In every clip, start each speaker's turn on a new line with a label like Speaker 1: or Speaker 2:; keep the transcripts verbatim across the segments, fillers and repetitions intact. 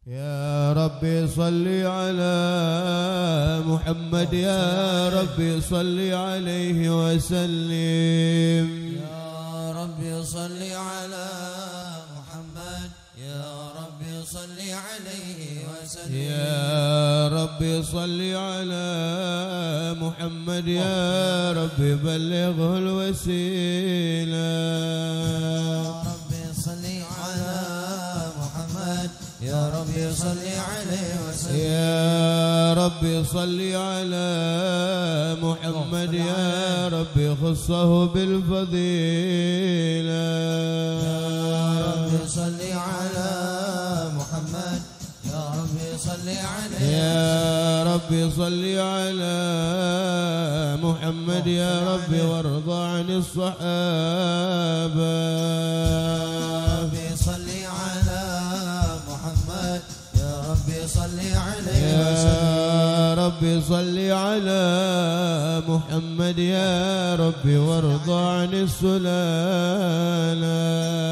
Speaker 1: يا ربي صل على محمد يا ربي صل عليه وسلم.
Speaker 2: يا ربي صل على محمد يا ربي صل عليه وسلم.
Speaker 1: يا ربي صل على محمد يا ربي بلغه الوسيلة.
Speaker 2: يا ربي صل على محمد يا ربي صل عليه وسلم.
Speaker 1: يا ربي صل على محمد يا ربي خصه بالفضيلة.
Speaker 2: يا ربي صل على محمد يا ربي صل عليه.
Speaker 1: يا ربي صل على محمد يا ربي وارض عن الصحابة.
Speaker 2: يا ربي صل على محمد يا ربي صل عليه وسلم.
Speaker 1: يا ربي صل على محمد يا ربي وارض عن السلالة.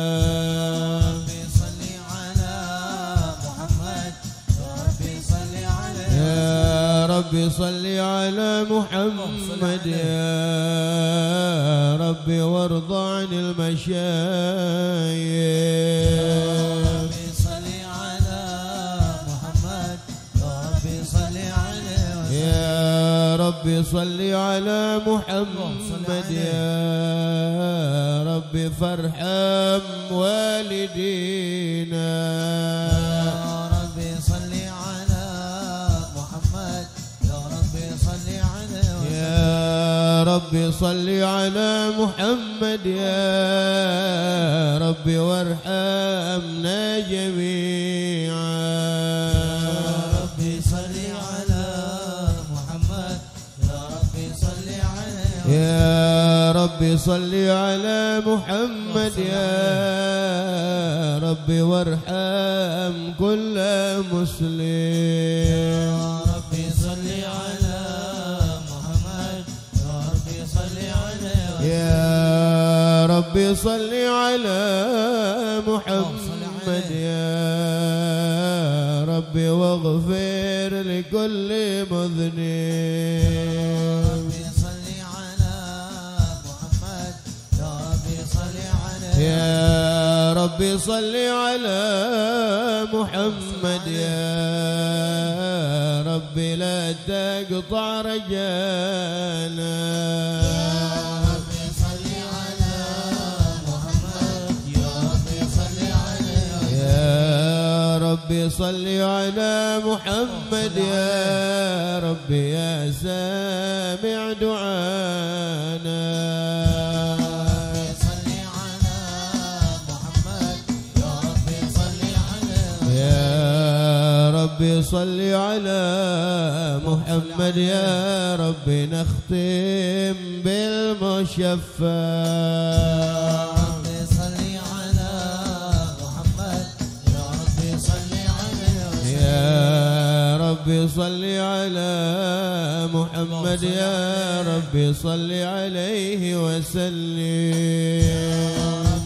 Speaker 1: يا ربي صل على محمد يا ربي وارض عن المشايخ. يا ربي صل على محمد يا ربي فارحم والدينا.
Speaker 2: يا ربي صل على محمد يا ربي صل عليه.
Speaker 1: يا ربي صل على محمد يا ربي وارحمنا جميعا. يا ربي صل على محمد يا ربي وارحم كل مسلم.
Speaker 2: يا ربي صل على محمد يا ربي صل عليه.
Speaker 1: يا ربي صل على محمد يا ربي واغفر لكل مذنب. يا ربي صل على محمد يا ربي لا تقطع رجانا.
Speaker 2: يا ربي صل على محمد يا ربي صل عليه.
Speaker 1: يا ربي صل على محمد يا ربي يا سامع دعانا. يا ربي صل على محمد يا ربي نختم بالمشفى.
Speaker 2: يا ربي صل على محمد يا ربي صل عليه.
Speaker 1: يا ربي صل على محمد يا ربي صل عليه وسلم.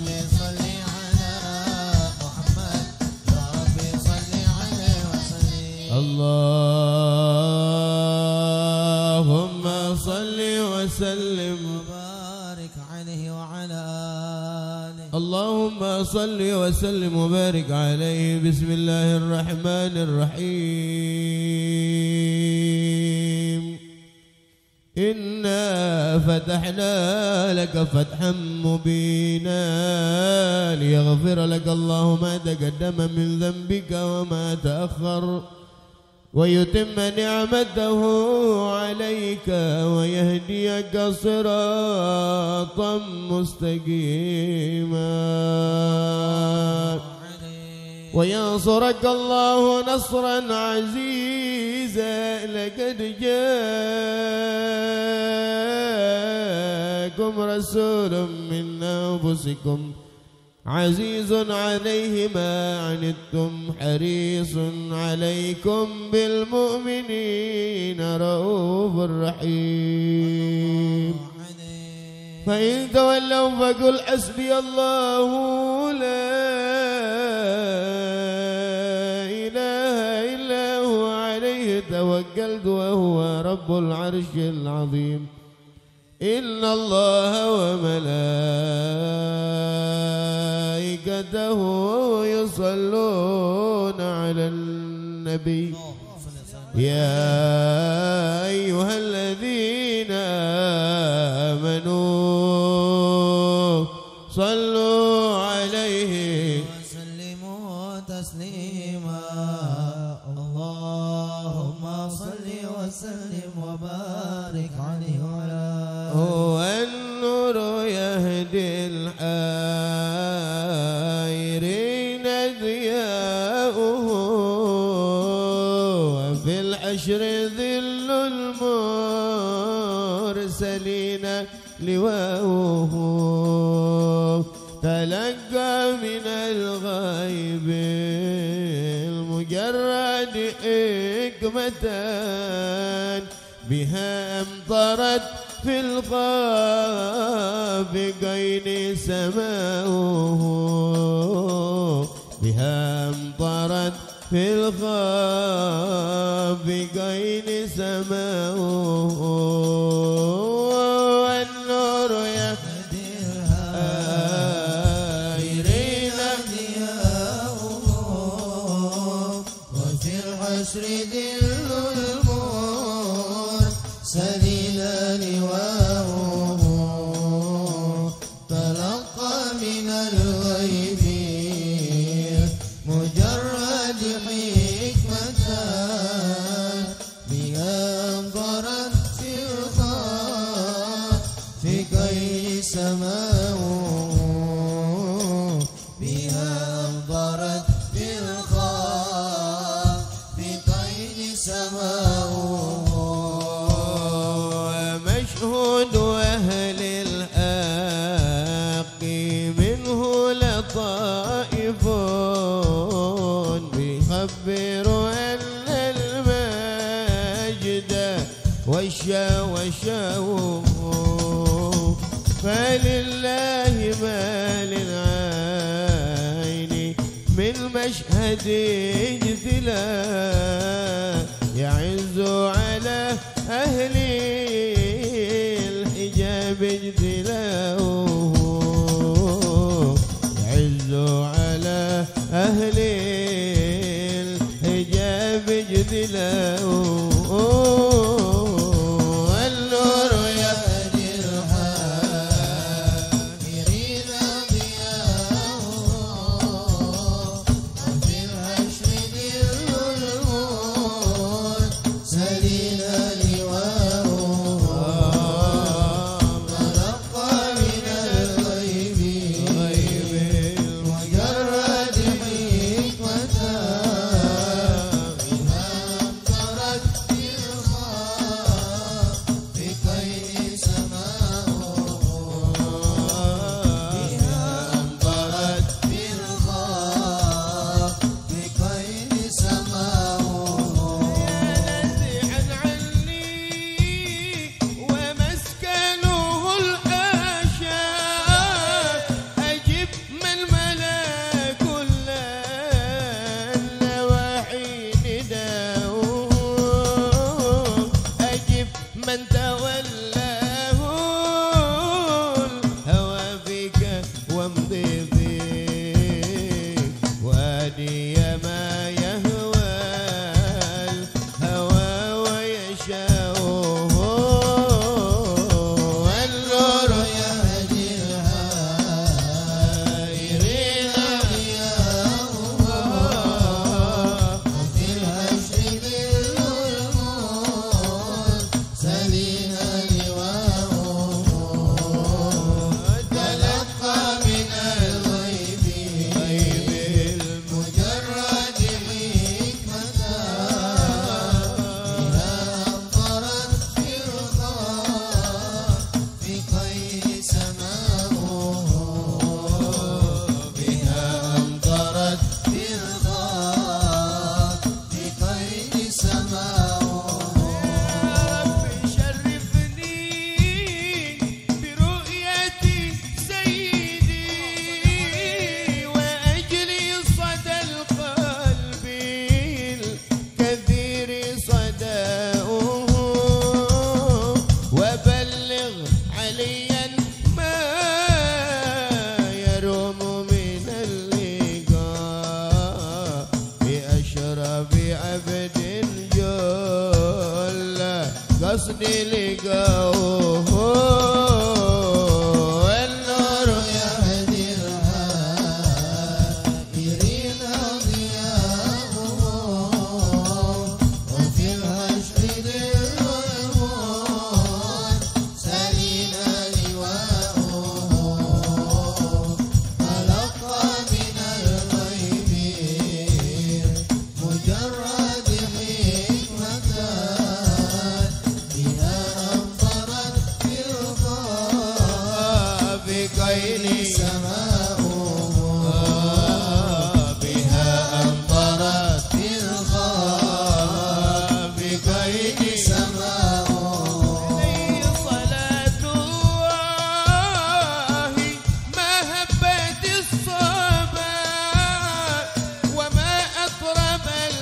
Speaker 1: اللهم صل وسلم
Speaker 2: وبارك عليه وعلى آله.
Speaker 1: اللهم صل وسلم وبارك عليه. بسم الله الرحمن الرحيم. إنا فتحنا لك فتحا مبينا ليغفر لك الله ما تقدم من ذنبك وما تأخر ويتم نعمته عليك ويهديك صراطا مستقيما وينصرك الله نصرا عزيزا. لقد جاءكم رسول من أنفسكم عزيز عليه ما عنتم حريص عليكم بالمؤمنين رؤوف رحيم. فإن تولوا فقل حسبي الله لا إله توكلت وهو رب العرش العظيم. إن الله وملائكته يصلون على النبي يا أيها الذين آمنوا صلوا عليه
Speaker 2: وسلموا تسليما. اللهم صل وسلم وبارك عليه وعلى
Speaker 1: هو النور يهدي الحائرين ضياؤه وفي الحشر ذل المرسلين لواؤه. تلقى من الغيب المجرد حكمة بها أمطرت في الخافقين سماؤه. بها أمطرت في الخافقين سماؤه. والنور يهدي الحائرين ضياؤه وفي الحشر ذل المرسلين لواؤه. تلقى من الغيب مجرد حكمة بها انظرت في الخافقين سماؤه. بها انظرت في الخافقين سماؤه. مشهود أهل الحق منه لطائف بيخبر أن المجد والشا والشاو. فلله ما للعين من مشهد اجتلاء يعز على أهل الحجاب اجتلاؤه. يعز على أهل الحجاب اجتلاؤه. والنور يهدي الحائرين ضياؤه وفي الحشر ذل المرسلين لواؤه. تلقى من الغيب مجرد حكمة بها بعبد جل قصدي لقاه والنور يهدي العائرين ضياءه وفي الهجر ذل الموت سلينا لواءه تلقى من الغيب مجرد حكمة بها أمطرت في الخاء بكين سماؤه بها أمطرت في الخاء بكين سماؤه عليه صلاة الله مهبة الصباح وما أطرب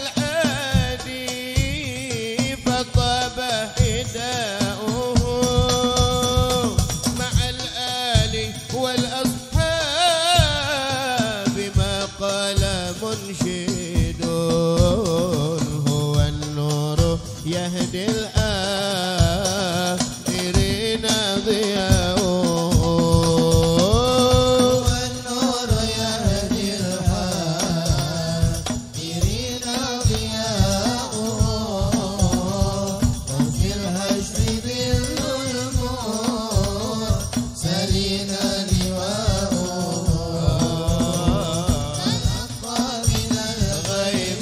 Speaker 1: العادي فطاب هداؤه مع الآل والأصحاب ما قال منشد هو النور يهدي الآخرين ضياؤه والنور يهدي الآخرين ضياؤه وفي الهجر ذل الموت سلينا لواءه تلقى من الغيب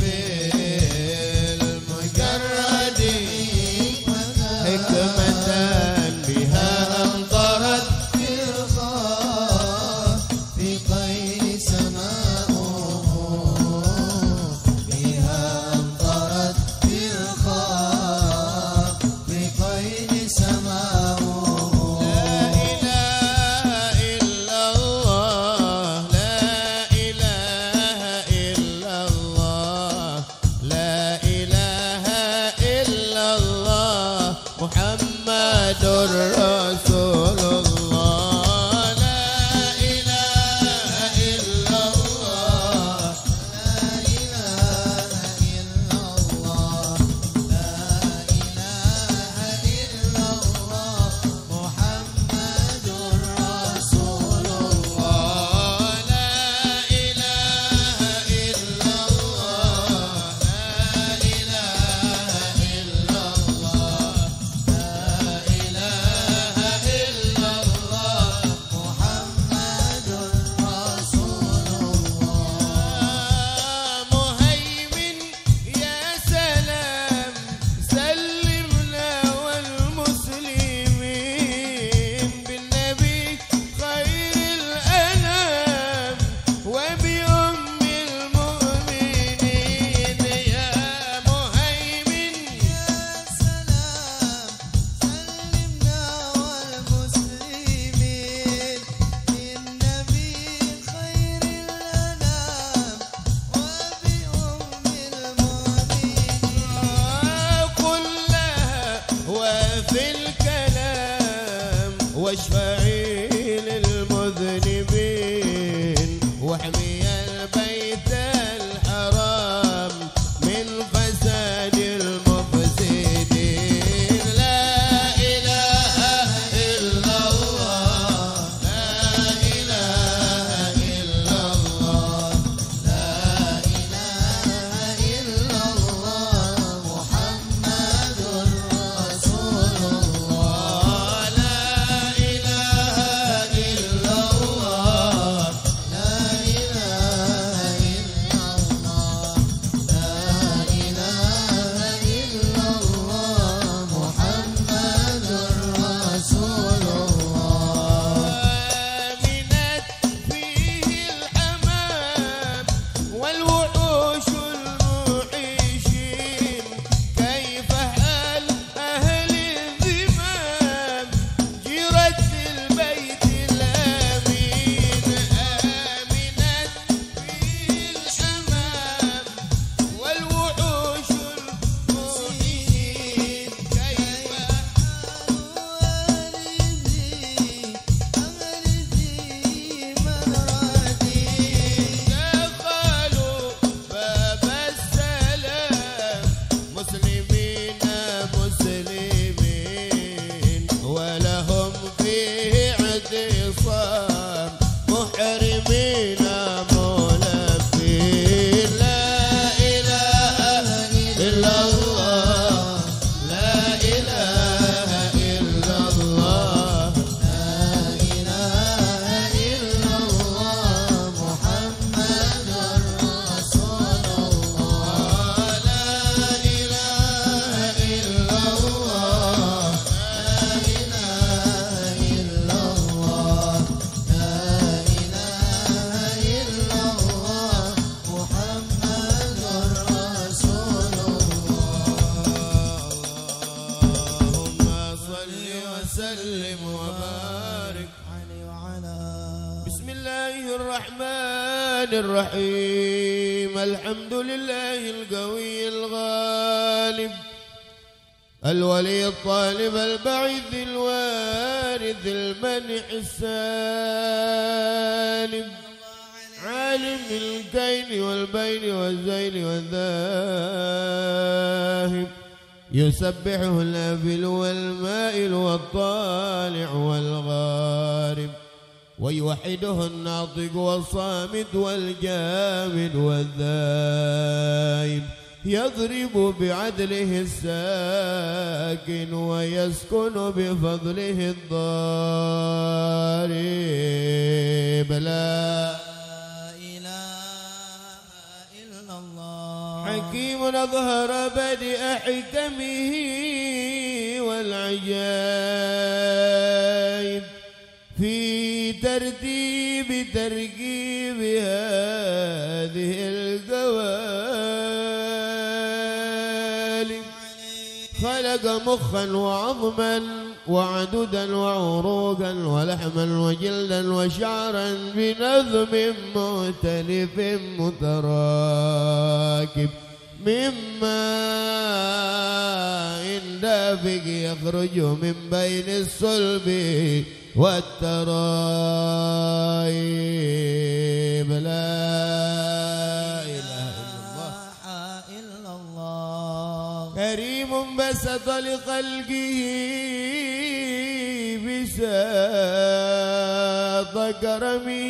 Speaker 1: المجرد حكمة بها أمطرت في الخاء في قيل سماؤه بها أمطرت في الخاء في قيل سماؤه لا إله إلا الله لا إله إلا الله لا إله إلا الله محمد رسول الله لا إله إلا الله لا إله إلا الله لا إله إلا الله محمد رسول الله لا إله إلا الله لا إله إلا الله لا إله إلا الله محمد رسول الله مهيمن يا سلام سلمنا والمسلمين بالنبي خير الأنام وبأم المؤمنين يا مهيمن يا سلام سلمنا والمسلمين بالنبي خير الأنام وبأم المؤمنين كلها وفي الكلام واشفعي للمذنبين واحمي البيت الحرام من فساد المفسدين لا إله إلا الله لا إله إلا الله لا إله إلا الله محمد رسول الله لا إله الرحيم. الحمد لله القوي الغالب الولي الطالب البعيد الوارث المنح السالم عالم الكين والبين والزين والذاهب يسبحه الافل والمائل والطالع والغارب ويوحده الناطق والصامت والجامد والذايب يضرب بعدله الساكن ويسكن بفضله الضارب. لا
Speaker 2: إله إلا الله.
Speaker 1: حكيم أظهر بدء حكمه والعجائب في ترتيب تركيب هذه القوالب. خلق مخا وعظما وعددا وعروقا ولحما وجلدا وشعرا بنظم مختلف متراكب من ماء دافق يخرج من بين الصلب والترايب. لا إله
Speaker 2: إلا الله.
Speaker 1: كريم بسط لخلقه بساط كرمه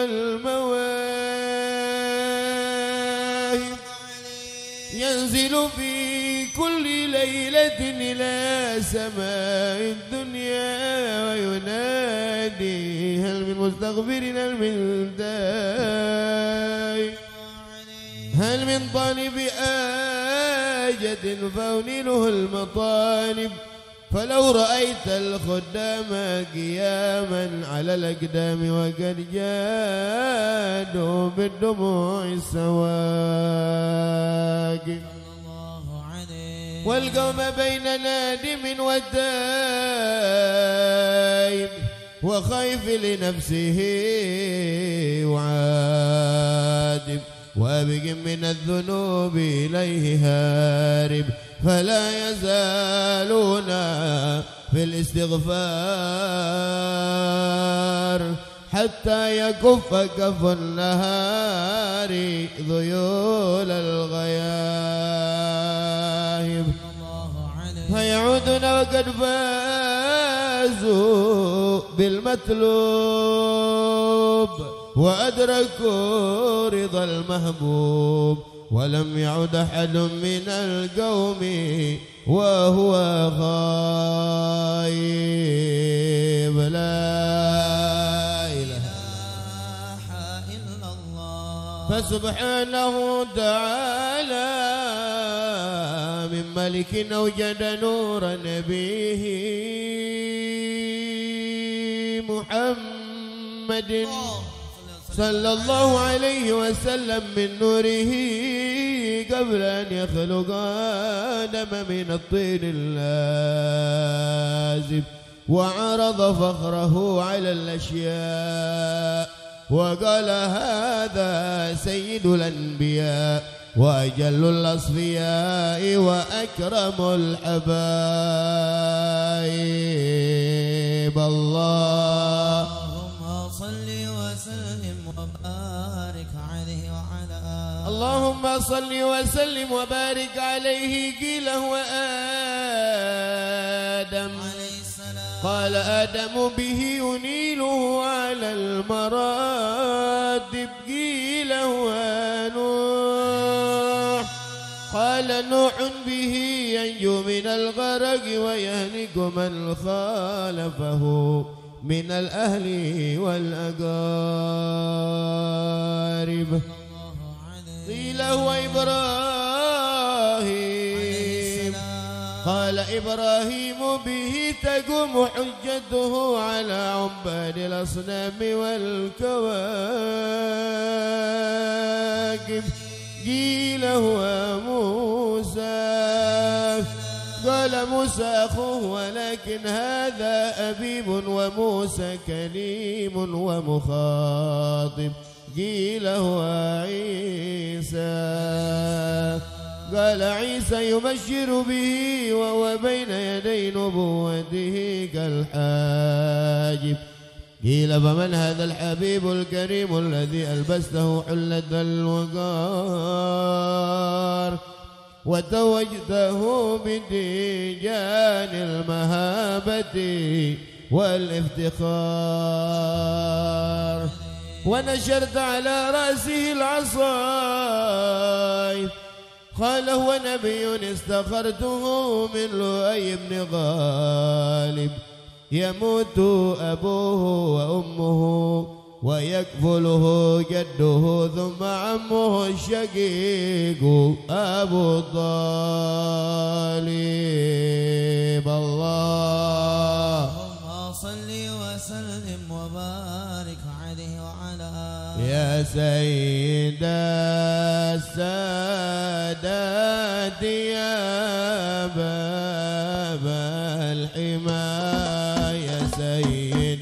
Speaker 1: والمواهب ينزل في كل ليلة إلى سماء الدنيا وينادي هل من مستغفر هل من داعي هل من طالب آجة فأنيله المطالب. فلو رأيت الخدام قياما على الأقدام وقد جادوا بالدموع السواقب والقوم بين نادم والدائم وخايف لنفسه وعادم وابق من الذنوب إليه هارب. فلا يزالون في الاستغفار حتى يكف كف النهار ذيول الغياهب. فيعودون وقد فازوا بالمطلوب وأدركوا رضا المحبوب ولم يعد أحد من القوم وهو خايب. لا إله
Speaker 2: إلا الله.
Speaker 1: فسبحانه تعالى من ملك أوجد نور نبيه محمد صلى الله عليه وسلم من نوره قبل أن يخلق آدم من الطين اللازب وعرض فخره على الأشياء وقال هذا سيد الأنبياء وأجل الأصفياء وأكرم الحبايب. الله
Speaker 2: صل وسلم وبارك عليه وعلى آله.
Speaker 1: اللهم صل وسلم وبارك عليه. قيل هو آدم
Speaker 2: عليه السلام.
Speaker 1: قال آدم به ينيله على المراتب. قيل هو نوح قال نوح به ينجو من الغرق ويهلك من خالفه من الأهل والأقارب. قيل هو إبراهيم قال إبراهيم به تقوم حجته على عباد الأصنام والكواكب. قيل هو موسى قال موسى أخوه ولكن هذا أبيب وموسى كليم ومخاطب. قيل هو عيسى. قال عيسى يبشر به وهو بين يدي نبوته كالحاجب. قيل فمن هذا الحبيب الكريم الذي ألبسته حلة الوقار وتوجته بتيجان المهابة والافتخار ونشرت على رأسه العصاي. قال هو نبي استخرته من لؤي بن غالب يموت أبوه وأمه ويكفله جده ثم عمه الشقيق أبو طالب. اللهم
Speaker 2: صل وسلم وبارك عليه وعلى
Speaker 1: يا سيد السادات يا باب الحمى يا سيد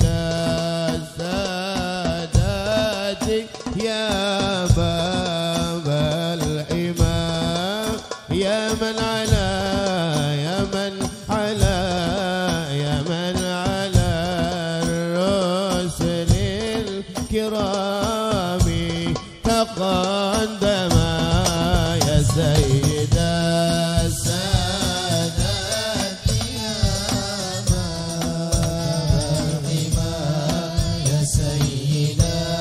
Speaker 1: السادات يا باب الحمى يا من على يا من على يا من على الرسل الكرام تقدم يا سيد السادات يا باب الحمى يا سيد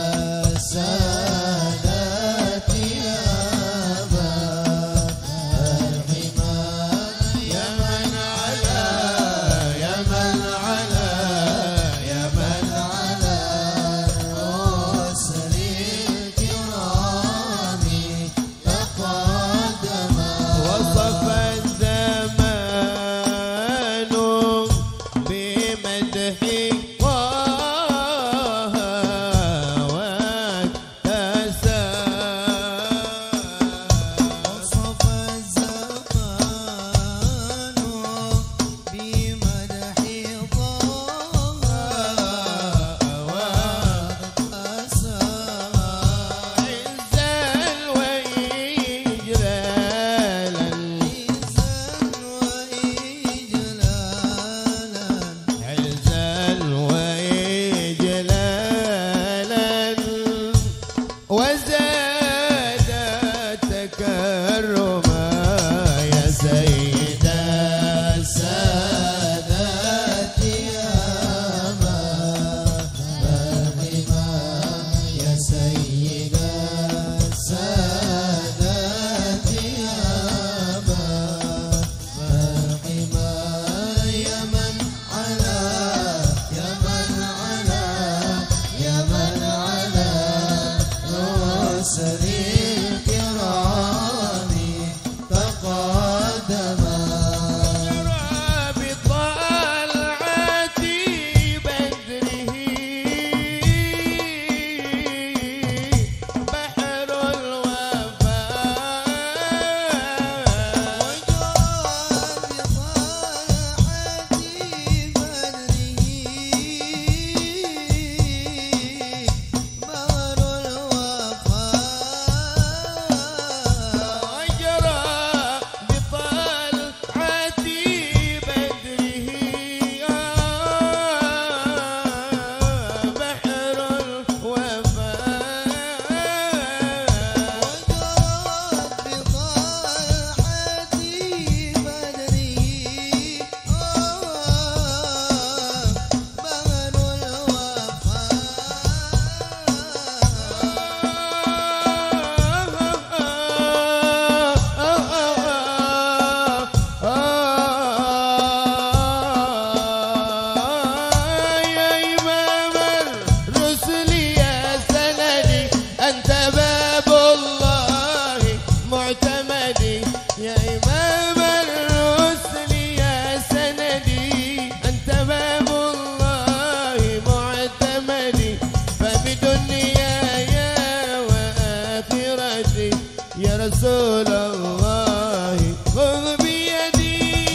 Speaker 1: السادات يا باب الحمى يا من على يا من على يا من على الرسل الكرام تقدم وصف الزمان بمدح طه واتسى
Speaker 2: وصف الزمان بمدح طه واتسى
Speaker 1: عزا وإجلالا
Speaker 2: عزا وإجلالا
Speaker 1: عزا وإجلالا وزاد تكرما يا سيد السادات يا باب الحمى يا سيد السادات يا باب الحمى يا من على يا من على يا من على رسل الكرام تقدم بطلعة بدره بحر رسول الله خذ بيدي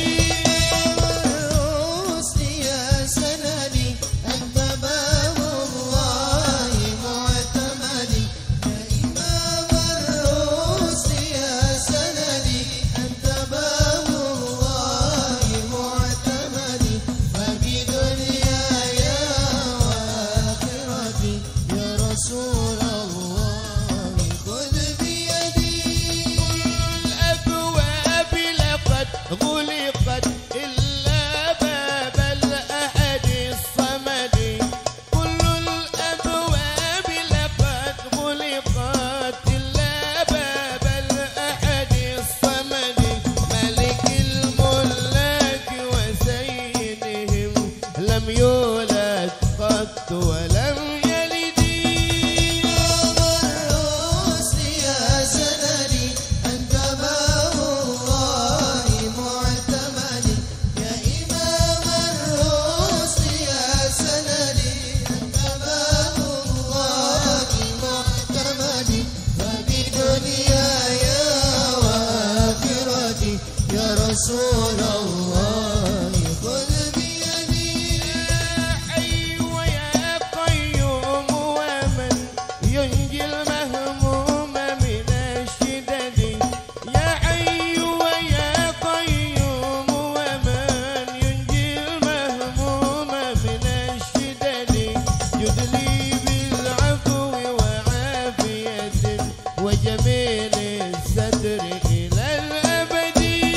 Speaker 2: والرسل يا سندي أنت باب الله معتمدي رسول الله خذ بيدي
Speaker 1: يا حي ويا قيوم ومن ينجي المهموم من الشدد يا حي ويا قيوم ومن ينجي المهموم من الشدد يدلي بالعفو وعافية وجميل الستر إلى الأبد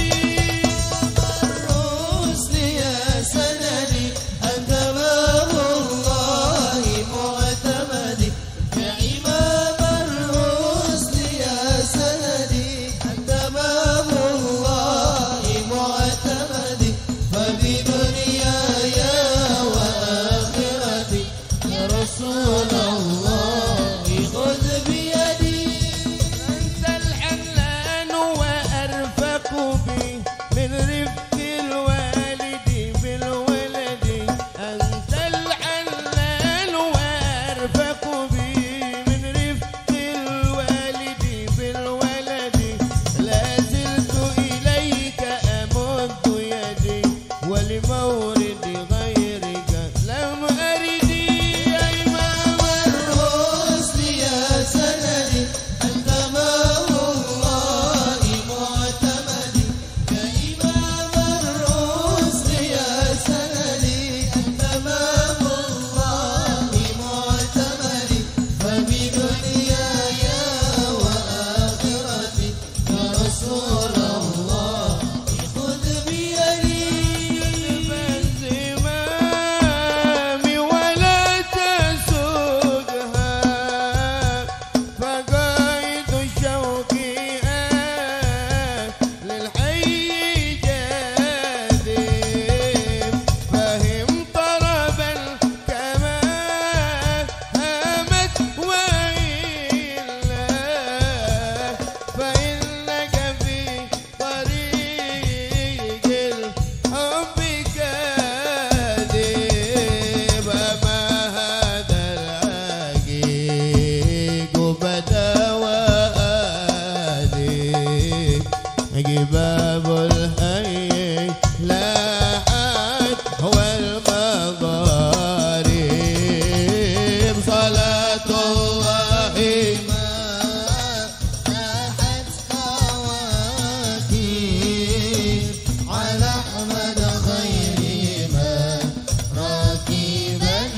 Speaker 2: الرسل يا سندي أنت باب الله معتمدي يا إمام الرسل يا سندي أنت باب الله معتمدي فبدنياي وآخرتي يا رسول الله خذ بيدي
Speaker 1: أنت الحنان وأرفق بي من رفق الوالد بالولد أنت الحنان وأرفق بي من رفق الوالد بالولد لا زلت إليك أمد يدي ولمورد غيرك لم أرد يا إمام
Speaker 2: الرسل يا سندي أنت باب الله معتمدي يا إمام الرسل يا سندي أنت باب الله معتمدي فبدنياي وآخرتي يا رسول الله خذ بيدي
Speaker 1: الزمام ولا تسودها فقايد الشوق للحي جاذب فهم طرب الكمان هامت وإلا فإنك في طريق الحب كاذب ما هذا العقيق بدا وآذب جباب الحي لاحت هو المضارب صلاة الله
Speaker 2: لاحت كواكب على أحمد خير ما راكب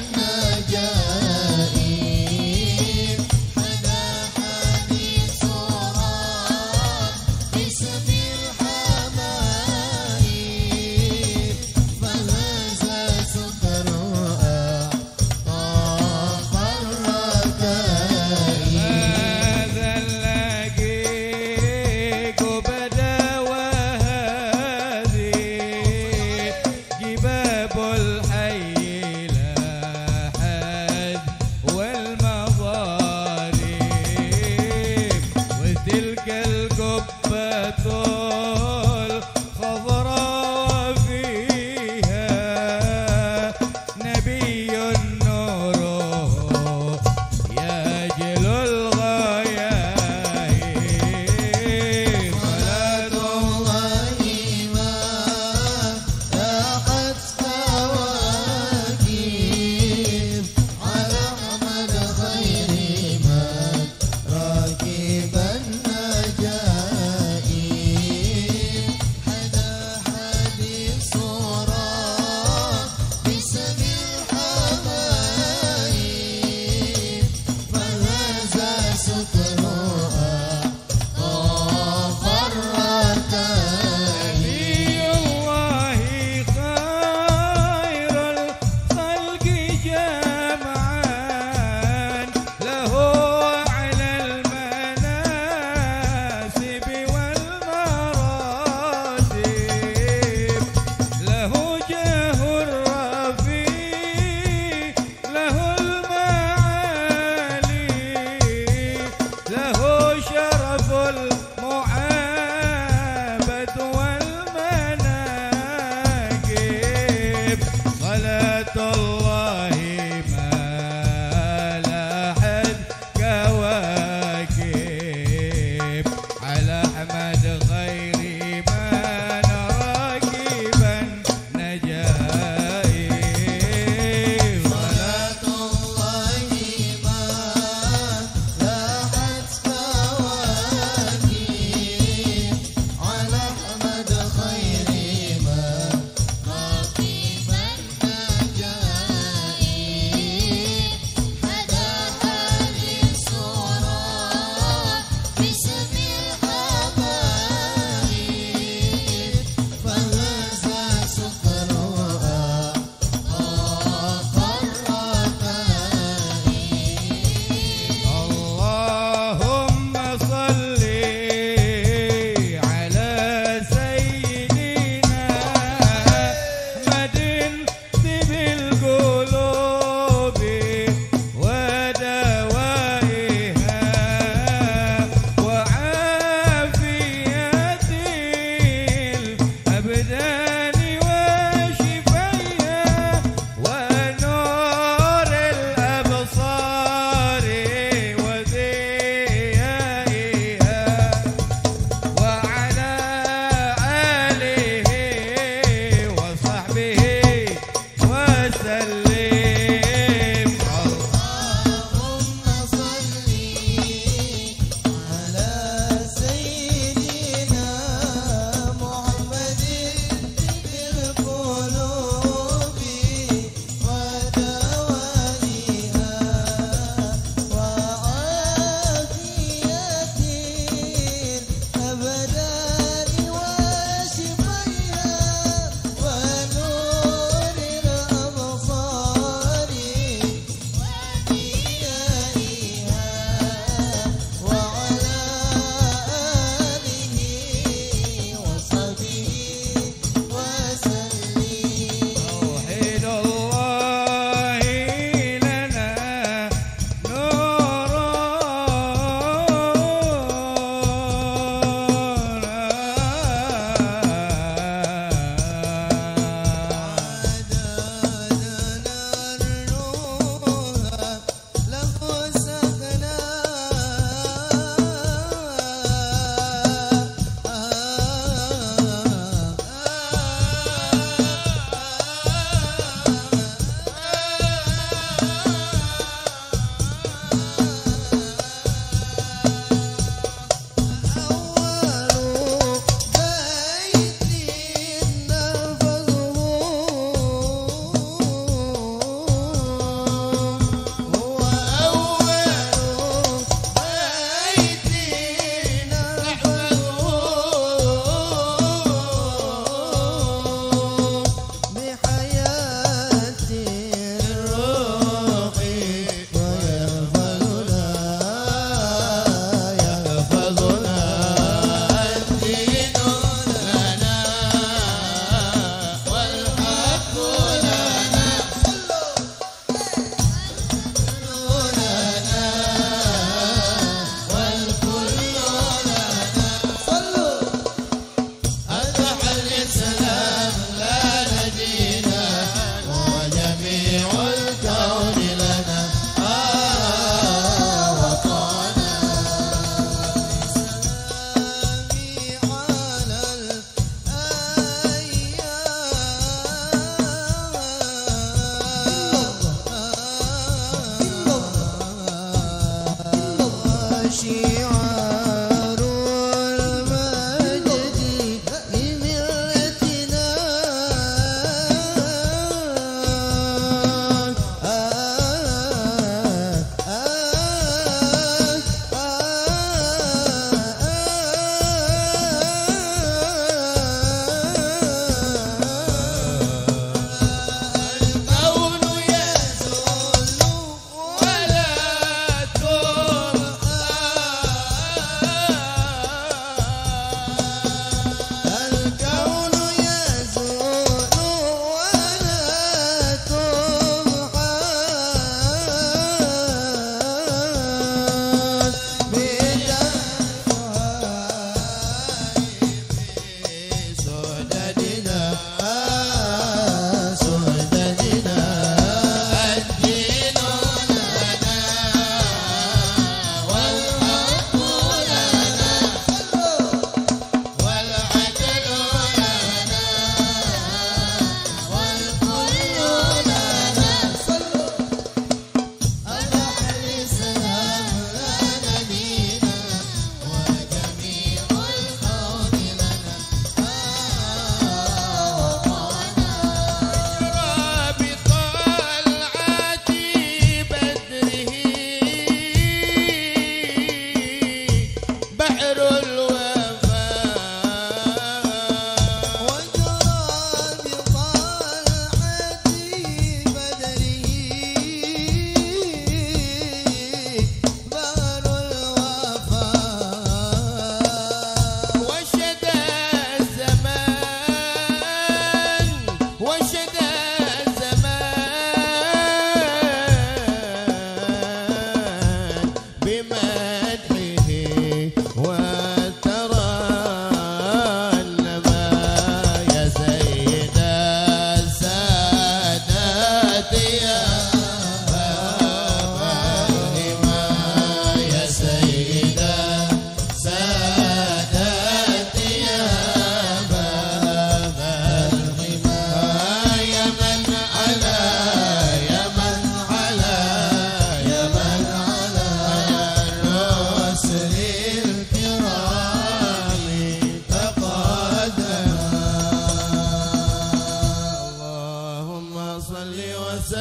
Speaker 2: النجائب هذا حديث رب باسم الحمام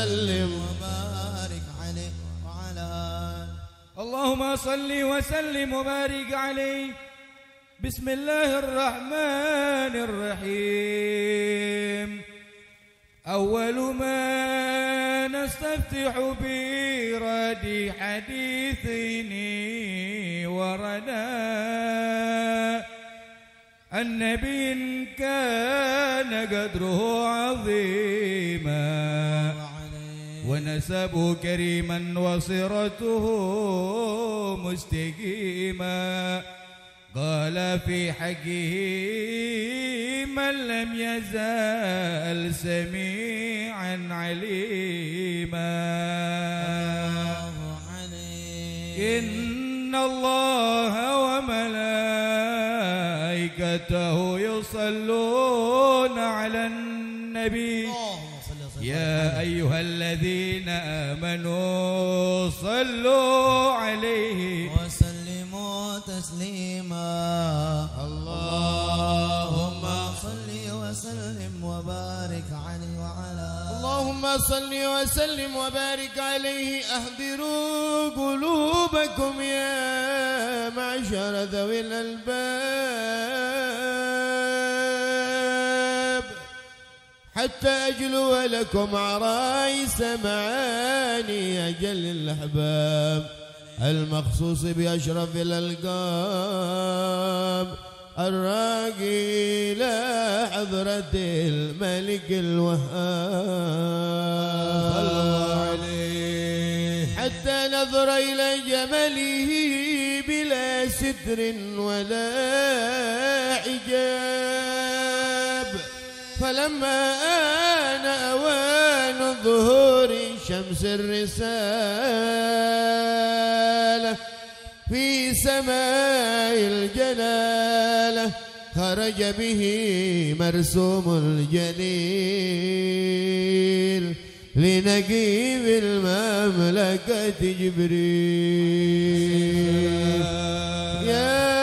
Speaker 1: وسلم
Speaker 2: وبارك عليه وعلى آله.
Speaker 3: اللهم صل وسلم وبارك عليه. بسم الله الرحمن الرحيم. أول ما نستفتح برد حديثين وردا النبي كان قدره عظيما ونسبه كريما وصرته مستقيما. قال في حقه من لم يزال سميعا عليما. إن الله وملائكته يصلون على النبي يا أيها الذين آمنوا صلوا عليه
Speaker 2: وسلموا تسليما. اللهم صل وسلم وبارك عليه وعلى
Speaker 1: اللهم صل وسلم وبارك عليه. أحضروا قلوبكم يا معشر ذوي الألباب حتى أجلو لكم عرايس معاني أجل الأحباب المخصوص بأشرف الألقاب الراقي إلى حضرة الملك الوهاب
Speaker 3: صلوا عليه
Speaker 1: حتى نظر إلى جمله بلا ستر ولا حجاب. فلما آن أوان ظهور شمس الرسالة في سماء الجلالة خرج به مرسوم الجليل لنقيب المملكة جبريل. يا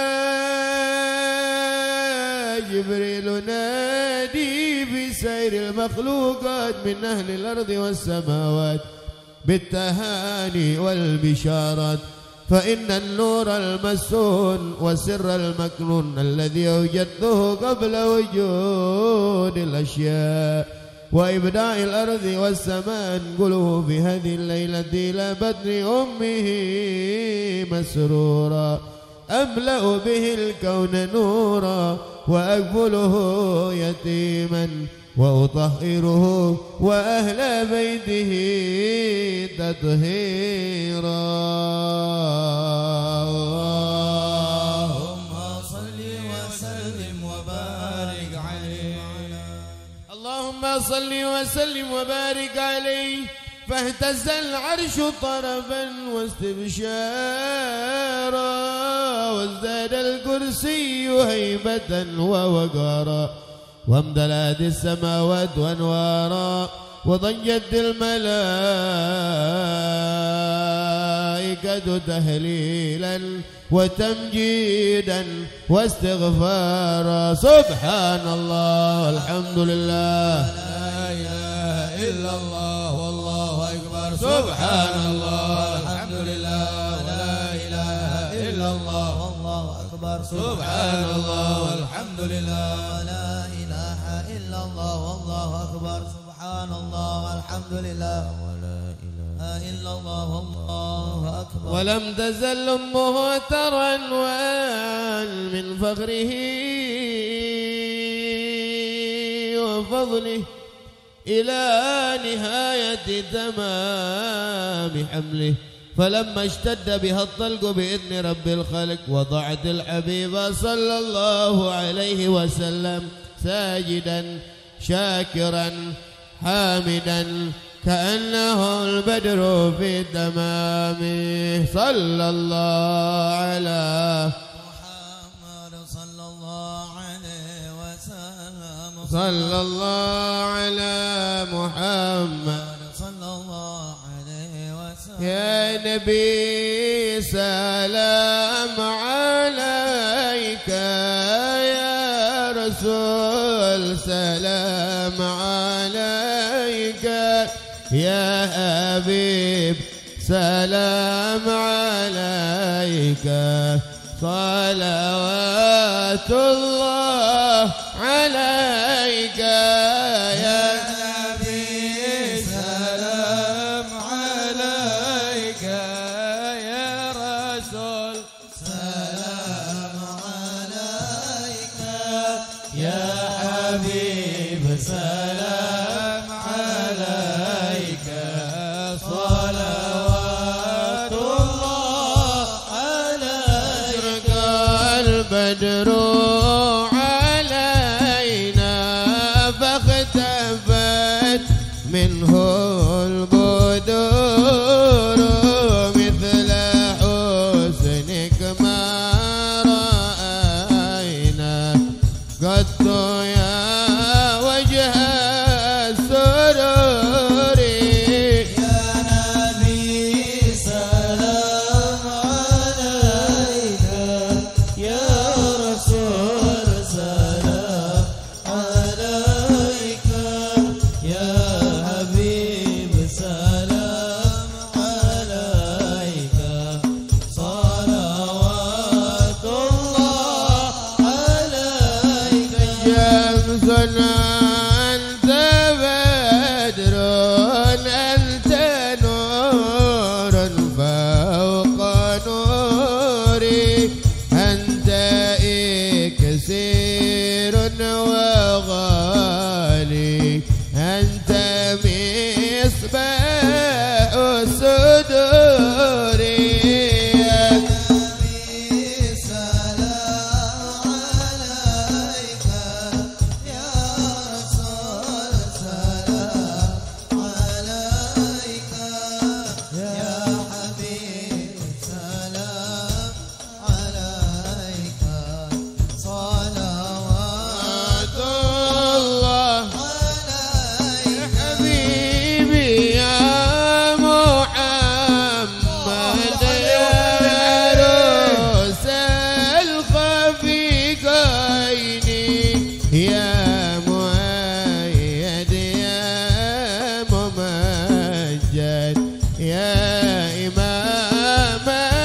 Speaker 1: جبريل نادي بسير المخلوقات من أهل الأرض والسماوات بالتهاني والبشارات فإن النور المسون والسر المكنون الذي أوجدته قبل وجود الأشياء وإبداع الأرض والسماء انقله في هذه الليلة إلى بطن أمه مسرورا أملأ به الكون نورا وأقبله يتيما وأطهره وأهل بيته تطهيرا.
Speaker 2: اللهم صل وسلم وبارك عليه.
Speaker 1: اللهم صل وسلم وبارك عليه. فاهتز العرش طربا واستبشارا وازداد الكرسي هيبة ووقارا وامتلأت السماوات أنوارا وضجت الملائكة تهليلا وتمجيدا واستغفارا. سبحان الله والحمد لله
Speaker 2: لا إله إلا الله والله أكبر.
Speaker 1: سبحان الله
Speaker 2: الحمد لله ولا إله إلا الله والله أكبر.
Speaker 1: سبحان الله
Speaker 2: والحمد لله ولا إله إلا الله والله أكبر. سبحان الله والحمد لله ولا إله إلا الله والله أكبر.
Speaker 1: ولم تزل أمه ترى أنوان من فخره وفضله إلى نهاية تمام حمله. فلما اشتد بها الطلق بإذن رب الخلق وضعت الحبيب صلى الله عليه وسلم ساجدا شاكرا حامدا كأنه البدر في تمامه. صلى الله على
Speaker 2: محمد صلى الله عليه وسلم.
Speaker 1: صلى الله على محمد
Speaker 2: صلى الله عليه وسلم.
Speaker 1: يا نبي سلام عليك يا رسول سلام عليك يا حبيب سلام عليك صلوات الله عليك يا
Speaker 3: نبي سلام عليك يا رسول
Speaker 2: سلام عليك
Speaker 3: يا حبيب سلام عليك صلوات الله عليك
Speaker 1: البدر علينا فاختفت منه البدور مثل حسنك ما رأينا قط يا وجه السرور
Speaker 2: يا نبي سلام عليك يا رسول سلام عليك يا حبيب سلام عليك صلوات الله عليك
Speaker 1: شمسنا أنت بدر أنت نور فوق نوري أنت إكسير وغالي أنت مصباح الصدور
Speaker 2: يا نبي سلام عليك يا رسول سلام عليك يا حبيب سلام عليك صلوات
Speaker 1: الله
Speaker 2: عليك
Speaker 1: حبيبي يا محمد يا عروس الخفيقين يا مؤيد يا ممجد يا إمام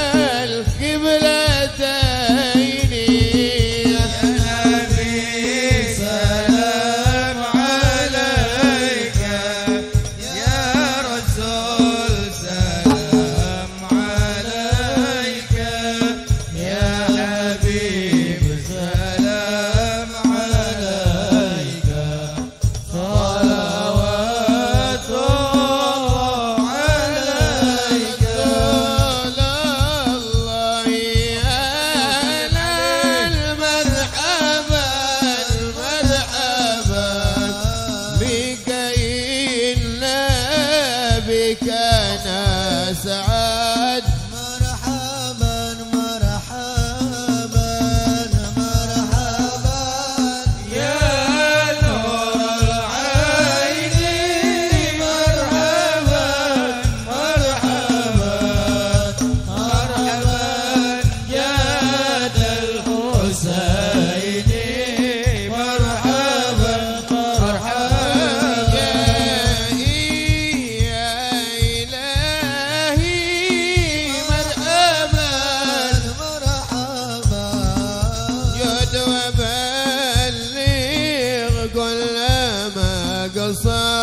Speaker 1: القبلتين
Speaker 3: يا نبي سلام عليك يا رسول سلام عليك يا حبيب سلام عليك صلوات الله عليك
Speaker 1: الله يا المرحبا المرحبا بك إنا بك نسعد
Speaker 2: مرحبا مرحبا مرحبا
Speaker 3: يا نور العين مرحبا مرحبا مرحبا جاد الحسين مرحبا مرحبا
Speaker 1: يا إلهي مرحبا
Speaker 2: مرحبا
Speaker 1: جد وبلغ كل ما قصد